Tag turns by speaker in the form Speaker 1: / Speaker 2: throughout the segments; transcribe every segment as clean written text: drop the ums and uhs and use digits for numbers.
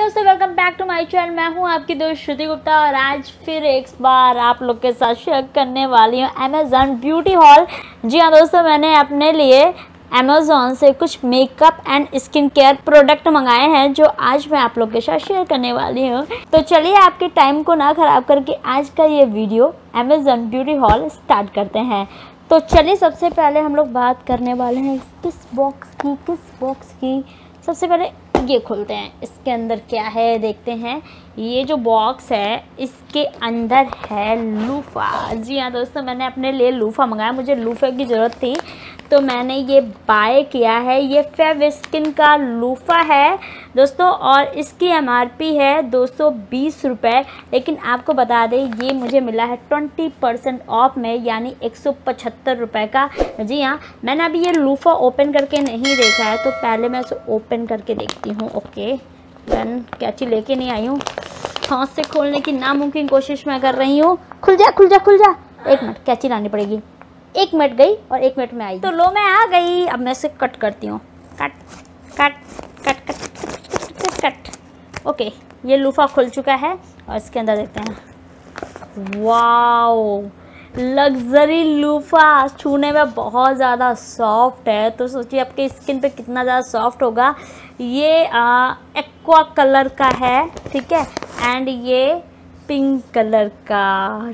Speaker 1: दोस्तों, welcome back to my channel. मैं हूं आपकी दोस्त श्रुति गुप्ता और आज फिर एक बार आप लोग के साथ शेयर करने वाली हूं अमेज़न ब्यूटी हॉल। जी हाँ दोस्तों, मैंने अपने लिए अमेज़न से कुछ makeup and skin care product मंगाए हैं जो आज मैं आप लोग के साथ शेयर करने वाली हूँ। तो चलिए आपके टाइम को ना ख़राब करके आज का ये video Amazon beauty haul start करते हैं। तो चलिए सबसे पहले हम लोग बात करने वाले हैं किस बॉक्स की। सबसे पहले ये खोलते हैं, इसके अंदर क्या है देखते हैं। ये जो बॉक्स है इसके अंदर है लूफ़ा। जी हाँ दोस्तों, मैंने अपने लिए लूफ़ा मंगाया, मुझे लूफ़े की ज़रूरत थी तो मैंने ये बाय किया है। ये फेविस्किन का लूफ़ा है दोस्तों और इसकी MRP है 220 रुपये, लेकिन आपको बता दें ये मुझे मिला है 20% ऑफ में, यानी 175 रुपये का। जी हाँ, मैंने अभी ये लूफ़ा ओपन करके नहीं देखा है तो पहले मैं इसे ओपन करके देखती हूँ। ओके, मैं कैंची लेके नहीं आई हूँ, हाथ से खोलने की नामुमकिन कोशिश मैं कर रही हूँ। खुल जा खुल जा खुल जा, एक मिनट, कैंची लानी पड़ेगी। 1 मिनट गई और 1 मिनट में आई। तो लो मैं आ गई, अब मैं इसे कट करती हूँ। Cut cut cut cut cut cut. Okay, ये लूफ़ा खुल चुका है और इसके अंदर देखते हैं। वाओ, लग्जरी लूफ़ा, छूने में बहुत ज़्यादा सॉफ्ट है। तो सोचिए आपके स्किन पे कितना ज़्यादा सॉफ्ट होगा। ये एक्वा कलर का है, ठीक है, एंड ये पिंक कलर का।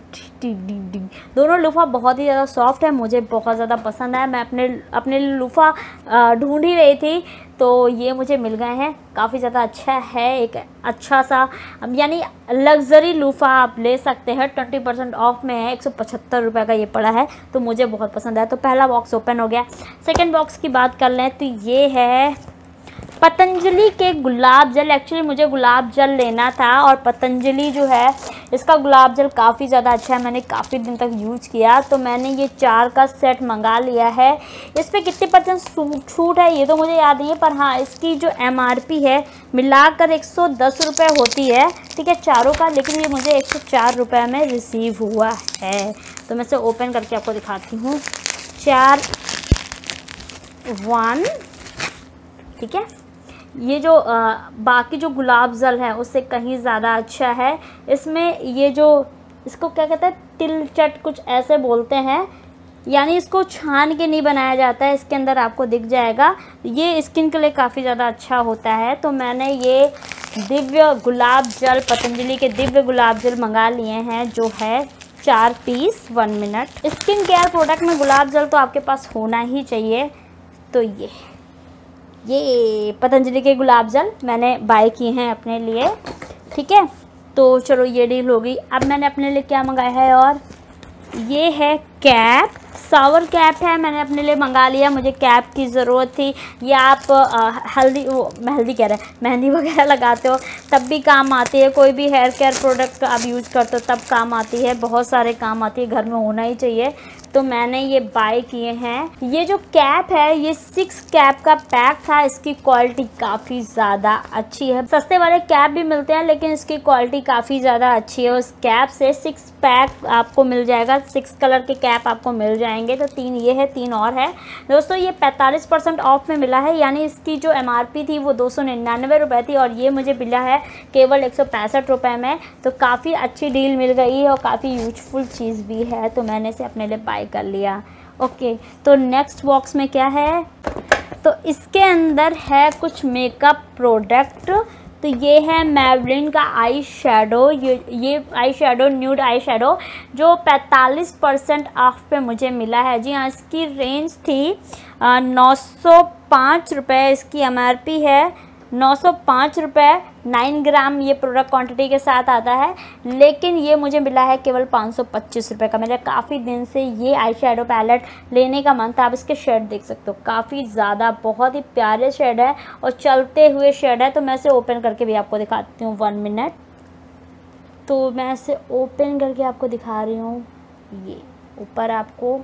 Speaker 1: दोनों लूफ़ा बहुत ही ज़्यादा सॉफ्ट है, मुझे बहुत ज़्यादा पसंद है। मैं अपने लूफ़ा ढूंढ ही रही थी तो ये मुझे मिल गए हैं। काफ़ी ज़्यादा अच्छा है, एक अच्छा सा यानी लग्जरी लूफ़ा आप ले सकते हैं। 20% ऑफ में है, 175 रुपये का ये पड़ा है तो मुझे बहुत पसंद है। तो पहला बॉक्स ओपन हो गया। सेकेंड बॉक्स की बात कर लें तो ये है पतंजलि के गुलाब जल। एक्चुअली मुझे गुलाब जल लेना था और पतंजलि जो है इसका गुलाब जल काफ़ी ज़्यादा अच्छा है, मैंने काफ़ी दिन तक यूज़ किया तो मैंने ये 4 का सेट मंगा लिया है। इस पर कितने % छूट है ये तो मुझे याद नहीं है, पर हाँ इसकी जो MRP है मिलाकर 110 रुपये होती है, ठीक है, चारों का, लेकिन ये मुझे 104 रुपये में रिसीव हुआ है। तो मैं इसे ओपन करके आपको दिखाती हूँ। 4 1, ठीक है। ये जो बाकी जो गुलाब जल है उससे कहीं ज़्यादा अच्छा है। इसमें ये जो इसको क्या कहते हैं, तिलचट कुछ ऐसे बोलते हैं, यानी इसको छान के नहीं बनाया जाता है। इसके अंदर आपको दिख जाएगा, ये स्किन के लिए काफ़ी ज़्यादा अच्छा होता है। तो मैंने ये दिव्य गुलाब जल, पतंजलि के दिव्य गुलाब जल मंगा लिए हैं जो है 4 piece 1 minute. Skin care product में गुलाब जल तो आपके पास होना ही चाहिए। तो ये पतंजलि के गुलाब जल मैंने बाय किए हैं अपने लिए, ठीक है। तो चलो ये डील हो गई। अब मैंने अपने लिए क्या मंगाया है, और ये है कैप, शावर कैप है, मैंने अपने लिए मंगा लिया, मुझे कैप की ज़रूरत थी। ये आप मेहंदी वगैरह लगाते हो तब भी काम आती है, कोई भी हेयर केयर प्रोडक्ट आप यूज़ करते हो तब काम आती है, बहुत सारे काम आती है, घर में होना ही चाहिए। तो मैंने ये बाय किए हैं। ये जो कैप है ये 6 कैप का पैक था, इसकी क्वालिटी काफ़ी ज़्यादा अच्छी है। सस्ते वाले कैप भी मिलते हैं लेकिन इसकी क्वालिटी काफ़ी ज़्यादा अच्छी है। उस कैप से 6 पैक आपको मिल जाएगा, 6 कलर के कैप आपको मिल जाएंगे। तो 3 ये है, 3 और है दोस्तों। ये 45% ऑफ में मिला है, यानी इसकी जो MRP थी वो 299 रुपये थी और ये मुझे मिला है केवल 165 रुपये में। तो काफ़ी अच्छी डील मिल गई है और काफ़ी यूजफुल चीज़ भी है, तो मैंने इसे अपने लिए बाय कर लिया। ओके, तो नेक्स्ट बॉक्स में क्या है, तो इसके अंदर है कुछ मेकअप प्रोडक्ट। तो ये है मैबलिन का आई शेडो, ये eye shadow, nude eye shadow जो 45% ऑफ पे मुझे मिला है। जी हाँ, इसकी रेंज थी 905 रुपये, इसकी MRP है 905 रुपये। 9 ग्राम ये प्रोडक्ट क्वांटिटी के साथ आता है, लेकिन ये मुझे मिला है केवल 525 रुपये का। मेरा काफ़ी दिन से ये आई शेडो पैलेट लेने का मन था। आप इसके शेड देख सकते हो, काफ़ी ज़्यादा बहुत ही प्यारे शेड है और चलते हुए शेड है। तो मैं इसे ओपन करके भी आपको दिखाती हूँ 1 मिनट। तो मैं इसे ओपन करके आपको दिखा रही हूँ। ये ऊपर आपको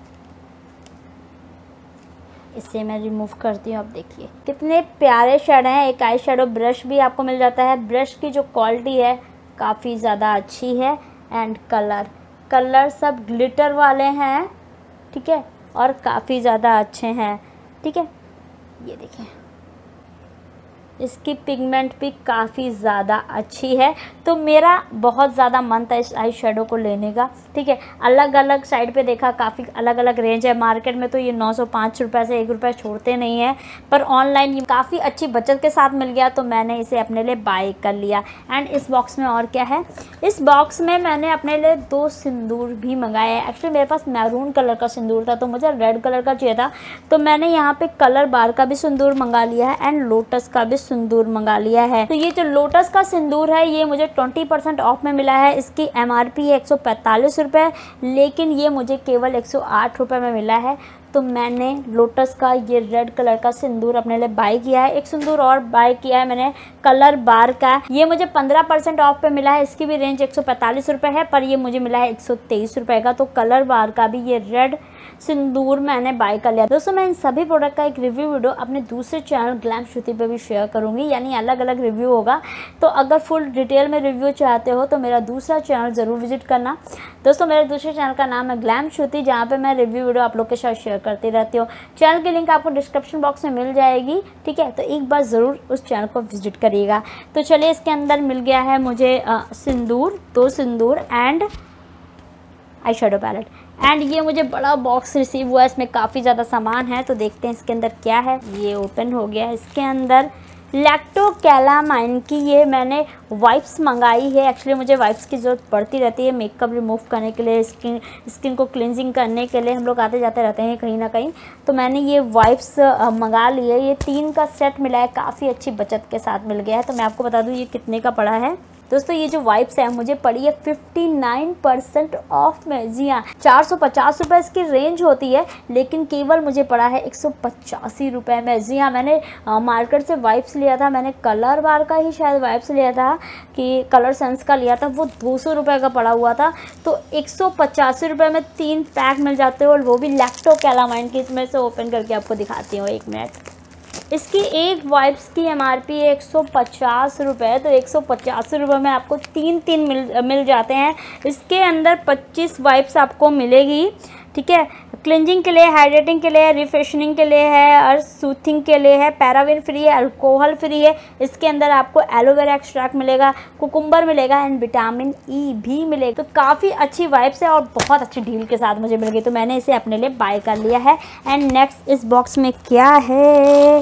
Speaker 1: इसे मैं रिमूव करती हूँ। अब देखिए कितने प्यारे शेड हैं। एक आई शेडो ब्रश भी आपको मिल जाता है, ब्रश की जो क्वालिटी है काफ़ी ज़्यादा अच्छी है। एंड कलर सब ग्लिटर वाले हैं, ठीक है, और काफ़ी ज़्यादा अच्छे हैं, ठीक है। ये देखिए इसकी पिगमेंट भी काफ़ी ज़्यादा अच्छी है। तो मेरा बहुत ज़्यादा मन था इस आई शेडो को लेने का, ठीक है। अलग अलग साइड पे देखा, काफ़ी अलग अलग रेंज है। मार्केट में तो ये 905 रुपये से 1 रुपये छोड़ते नहीं है, पर ऑनलाइन ये काफ़ी अच्छी बचत के साथ मिल गया, तो मैंने इसे अपने लिए बाय कर लिया। एंड इस बॉक्स में और क्या है, इस बॉक्स में मैंने अपने लिए 2 सिंदूर भी मंगाए हैं। एक्चुअली मेरे पास मैरून कलर का सिंदूर था, तो मुझे रेड कलर का चाहिए था, तो मैंने यहाँ पे कलर बार का भी सिंदूर मंगा लिया है एंड लोटस का भी सिंदूर मंगा लिया है। तो ये जो लोटस का सिंदूर है ये मुझे 20% ऑफ में मिला है। इसकी MRP है 145 रुपये, लेकिन ये मुझे केवल 108 रुपये में मिला है। तो मैंने लोटस का ये रेड कलर का सिंदूर अपने लिए बाय किया है। एक सिंदूर और बाय किया है मैंने कलर बार का, ये मुझे 15% ऑफ पे मिला है। इसकी भी रेंज 145 रुपये है, पर ये मुझे मिला है 123 रुपये का। तो कलर बार का भी ये रेड सिंदूर मैंने बाय कर लिया। दोस्तों मैं इन सभी प्रोडक्ट का एक रिव्यू वीडियो अपने दूसरे चैनल ग्लैम श्रुति पे भी शेयर करूंगी, यानी अलग अलग रिव्यू होगा। तो अगर फुल डिटेल में रिव्यू चाहते हो तो मेरा दूसरा चैनल ज़रूर विजिट करना। दोस्तों मेरे दूसरे चैनल का नाम है ग्लैम श्रुति, जहाँ पे मैं रिव्यू वीडियो आप लोग के साथ शेयर करती रहती हूँ। चैनल की लिंक आपको डिस्क्रिप्शन बॉक्स में मिल जाएगी, ठीक है। तो एक बार ज़रूर उस चैनल को विजिट करिएगा। तो चलिए, इसके अंदर मिल गया है मुझे सिंदूर, 2 सिंदूर and eye shadow palette. And ये मुझे बड़ा बॉक्स रिसीव हुआ है, इसमें काफ़ी ज़्यादा सामान है। तो देखते हैं इसके अंदर क्या है। ये ओपन हो गया है। इसके अंदर लैक्टोकैलामाइन की ये मैंने वाइप्स मंगाई है। एक्चुअली मुझे वाइप्स की ज़रूरत पड़ती रहती है मेकअप रिमूव करने के लिए, स्किन को क्लिनजिंग करने के लिए। हम लोग आते जाते रहते हैं कहीं ना कहीं, तो मैंने ये वाइप्स मंगा ली है। ये 3 का सेट मिला है, काफ़ी अच्छी बचत के साथ मिल गया है। तो मैं आपको बता दूँ ये कितने का पड़ा है। दोस्तों ये जो वाइप्स है मुझे पड़ी है 59% ऑफ में। जी हाँ, 450 रुपये इसकी रेंज होती है, लेकिन केवल मुझे पड़ा है 185 रुपये में। जी हाँ, मैंने मार्केट से वाइप्स लिया था, मैंने कलर बार का ही शायद वाइप्स लिया था कि कलर सेंस का लिया था, वो 200 रुपये का पड़ा हुआ था। तो 185 रुपये में 3 पैक मिल जाते हो, और वो भी लैक्टोकैलामाइन की। इसमें से ओपन करके आपको दिखाती हूँ, 1 मिनट। इसकी एक वाइप्स की MRP है 150 रुपये, तो 150 रुपये में आपको 3 मिल जाते हैं। इसके अंदर 25 वाइप्स आपको मिलेगी, ठीक है। क्लिनजिंग के लिए, हाइड्रेटिंग के लिए, रिफ्रेशनिंग के लिए है, और सूथिंग के लिए है। पैराबिन फ्री है, अल्कोहल फ्री है। इसके अंदर आपको एलोवेरा एक्सट्रैक्ट मिलेगा, कुकुम्बर मिलेगा एंड विटामिन E भी मिलेगा। तो काफ़ी अच्छी वाइप्स है और बहुत अच्छी डील के साथ मुझे मिल गई, तो मैंने इसे अपने लिए बाय कर लिया है। एंड नेक्स्ट इस बॉक्स में क्या है,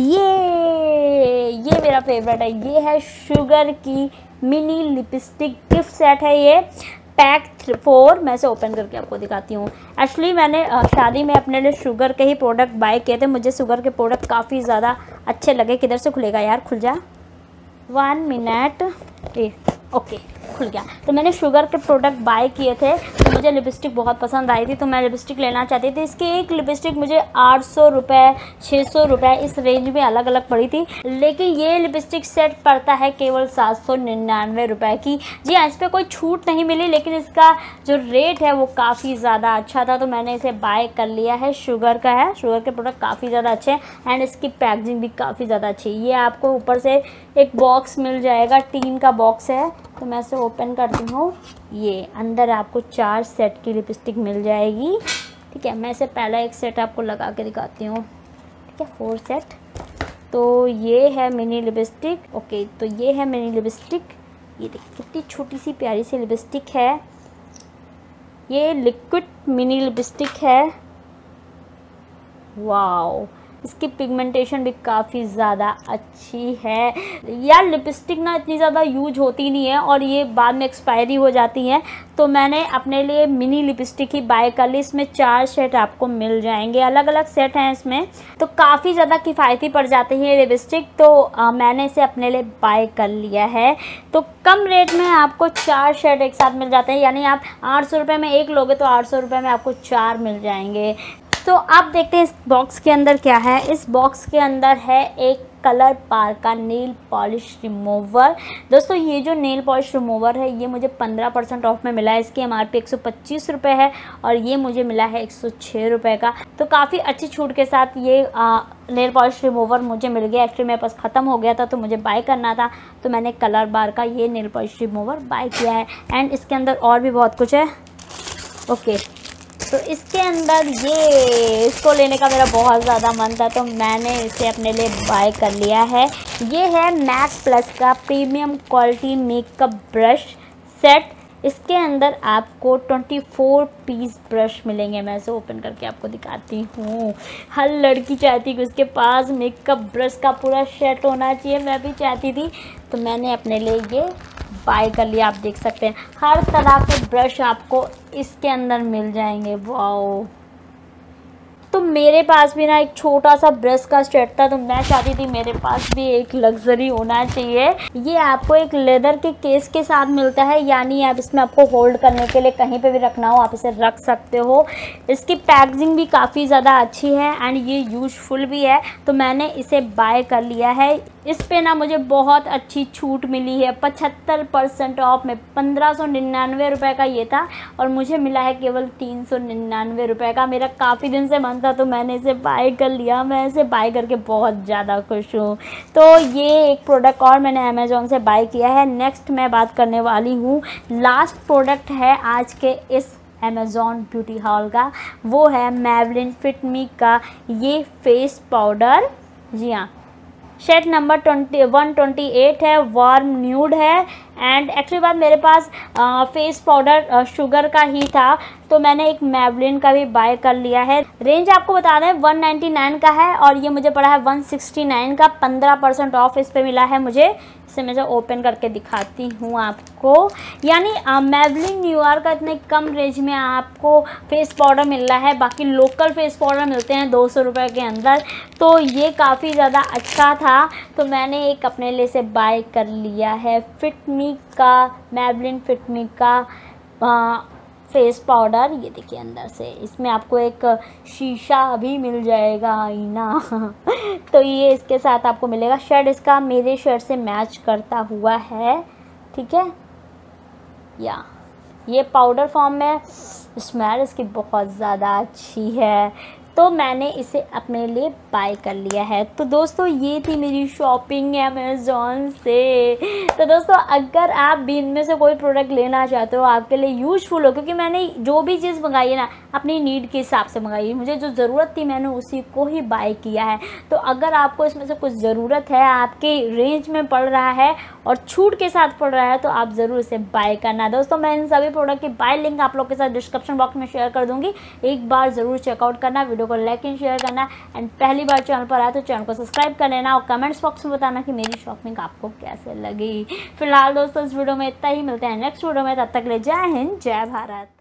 Speaker 1: ये मेरा फेवरेट है। ये है शुगर की मिनी लिपस्टिक गिफ्ट सेट है। ये पैक 4 मैं से ओपन करके आपको दिखाती हूँ। एक्चुअली मैंने शादी में अपने लिए शुगर के ही प्रोडक्ट बाय किए थे। मुझे शुगर के प्रोडक्ट काफ़ी ज़्यादा अच्छे लगे। किधर से खुलेगा यार, खुल जा, 1 मिनट। ओके, खुल गया। तो मैंने शुगर के प्रोडक्ट बाय किए थे, तो मुझे लिपस्टिक बहुत पसंद आई थी, तो मैं लिपस्टिक लेना चाहती थी। इसकी एक लिपस्टिक मुझे 800 रुपये, 600 रुपये इस रेंज में अलग अलग पड़ी थी, लेकिन ये लिपस्टिक सेट पड़ता है केवल 799 रुपये की। जी हाँ, इस पर कोई छूट नहीं मिली, लेकिन इसका जो रेट है वो काफ़ी ज़्यादा अच्छा था, तो मैंने इसे बाय कर लिया है। शुगर का है, शुगर के प्रोडक्ट काफ़ी ज़्यादा अच्छे हैं एंड इसकी पैकेजिंग भी काफ़ी ज़्यादा अच्छी है। ये आपको ऊपर से एक बॉक्स मिल जाएगा, टीन का बॉक्स है। तो मैं इसे ओपन करती हूँ। ये अंदर आपको 4 सेट की लिपस्टिक मिल जाएगी, ठीक है। मैं इसे पहला एक सेट आपको लगा के दिखाती हूँ, ठीक है। 4 सेट। तो ये है मिनी लिपस्टिक, ओके। तो ये है मिनी लिपस्टिक। ये देखिए कितनी छोटी सी प्यारी सी लिपस्टिक है। ये लिक्विड मिनी लिपस्टिक है। वाओ, इसकी पिगमेंटेशन भी काफ़ी ज़्यादा अच्छी है। यार लिपस्टिक ना इतनी ज़्यादा यूज होती नहीं है और ये बाद में एक्सपायरी हो जाती हैं, तो मैंने अपने लिए मिनी लिपस्टिक ही बाय कर ली। इसमें 4 सेट आपको मिल जाएंगे, अलग अलग सेट हैं इसमें, तो काफ़ी ज़्यादा किफ़ायती पड़ जाती है ये लिपस्टिक। तो मैंने इसे अपने लिए बाय कर लिया है। तो कम रेट में आपको 4 सेट एक साथ मिल जाते हैं, यानी आप 800 रुपये में एक लोगे तो 800 रुपये में आपको 4 मिल जाएंगे। तो आप देखते हैं इस बॉक्स के अंदर क्या है। इस बॉक्स के अंदर है एक कलर बार का नेल पॉलिश रिमूवर। दोस्तों ये जो नेल पॉलिश रिमूवर है ये मुझे 15% ऑफ में मिला है। इसकी MRP 125 रुपये है और ये मुझे मिला है 106 रुपये का। तो काफ़ी अच्छी छूट के साथ ये नेल पॉलिश रिमूवर मुझे मिल गया। एक्चुअली मेरे पास ख़त्म हो गया था तो मुझे बाय करना था, तो मैंने कलर बार का ये नेल पॉलिश रिमूवर बाय किया है। एंड इसके अंदर और भी बहुत कुछ है, ओके। तो इसके अंदर ये इसको लेने का मेरा बहुत ज़्यादा मन था, तो मैंने इसे अपने लिए बाय कर लिया है। ये है मैक प्लस का premium quality makeup brush set. इसके अंदर आपको 24 पीस ब्रश मिलेंगे। मैं इसे ओपन करके आपको दिखाती हूँ। हर लड़की चाहती कि उसके पास मेकअप ब्रश का पूरा सेट होना चाहिए, मैं भी चाहती थी, तो मैंने अपने लिए ये बाय कर लिया। आप देख सकते हैं हर तरह के ब्रश आपको इसके अंदर मिल जाएंगे। वाओ, तो मेरे पास भी ना एक छोटा सा ब्रश का सेट था, तो मैं चाहती थी मेरे पास भी एक लग्जरी होना चाहिए। ये आपको एक लेदर के केस के साथ मिलता है, यानी आप इसमें आपको होल्ड करने के लिए कहीं पे भी रखना हो आप इसे रख सकते हो। इसकी पैकेजिंग भी काफ़ी ज़्यादा अच्छी है एंड ये यूजफुल भी है, तो मैंने इसे बाय कर लिया है। इस पे ना मुझे बहुत अच्छी छूट मिली है, 75% ऑफ में। 1599 रुपये का ये था और मुझे मिला है केवल 399 रुपये का। मेरा काफ़ी दिन से मन था, तो मैंने इसे बाय कर लिया। मैं इसे बाय करके बहुत ज़्यादा खुश हूँ। तो ये एक प्रोडक्ट और मैंने अमेज़ॉन से बाय किया है। नेक्स्ट मैं बात करने वाली हूँ, लास्ट प्रोडक्ट है आज के इस अमेज़ॉन ब्यूटी हॉल का, वो है मैवलिन फिट मी का ये फेस पाउडर। जी हाँ, शेड नंबर 128 है, वार्म न्यूड है। एंड एक्चुअली बात मेरे पास फेस पाउडर शुगर का ही था, तो मैंने एक मैवलिन का भी बाय कर लिया है। रेंज आपको बता दें 199 का है और ये मुझे पड़ा है 169 का। 15% ऑफ इस पे मिला है मुझे। इसे मैं जो ओपन करके दिखाती हूँ आपको, यानी मैवलिन न्यूयॉर्क का इतने कम रेंज में आपको फेस पाउडर मिल रहा है। बाकी लोकल फेस पाउडर मिलते हैं 200 रुपये के अंदर, तो ये काफ़ी ज़्यादा अच्छा था, तो मैंने एक अपने लिए से बाय कर लिया है। फिट मी का मैवलिन फिट मी का फेस पाउडर। ये देखिए अंदर से इसमें आपको एक शीशा भी मिल जाएगा, आईना तो ये इसके साथ आपको मिलेगा। शेड इसका मेरे शेड से मैच करता हुआ है, ठीक है। या ये पाउडर फॉर्म में, स्मेल इसकी बहुत ज़्यादा अच्छी है, तो मैंने इसे अपने लिए बाय कर लिया है। तो दोस्तों ये थी मेरी शॉपिंग अमेज़ॉन से। तो दोस्तों अगर आप भी इनमें से कोई प्रोडक्ट लेना चाहते हो, आपके लिए यूजफुल हो, क्योंकि मैंने जो भी चीज़ मंगाई है ना अपनी नीड के हिसाब से मंगाई है। मुझे जो ज़रूरत थी मैंने उसी को ही बाय किया है। तो अगर आपको इसमें से कुछ ज़रूरत है, आपके रेंज में पड़ रहा है और छूट के साथ पड़ रहा है, तो आप ज़रूर इसे बाय करना। दोस्तों मैं इन सभी प्रोडक्ट की बाय लिंक आप लोग के साथ डिस्क्रिप्शन बॉक्स में शेयर कर दूँगी, एक बार ज़रूर चेकआउट करना, वीडियो को लाइक एंड शेयर करना। एंड पहली बार चैनल पर आए तो चैनल को सब्सक्राइब कर लेना और कमेंट्स बॉक्स में बताना कि मेरी शॉपिंग आपको कैसे लगी। फिलहाल दोस्तों इस वीडियो में इतना ही, मिलते हैं नेक्स्ट वीडियो में, तब तक के लिए जय हिंद जय भारत।